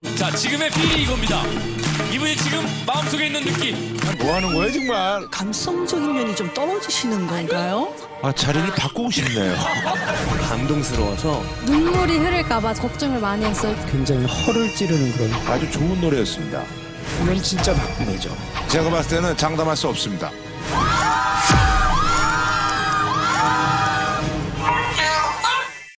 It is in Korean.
자, 지금의 필이 이겁니다. 이분이 지금 마음속에 있는 느낌. 뭐 하는 거야 정말? 감성적인 면이 좀 떨어지시는 건가요? 아 자리를 바꾸고 싶네요. 감동스러워서 눈물이 흐를까봐 걱정을 많이 했어요. 굉장히 허를 찌르는 그런. 아주 좋은 노래였습니다. 이건 진짜 박빙이죠. 제가 봤을 때는 장담할 수 없습니다.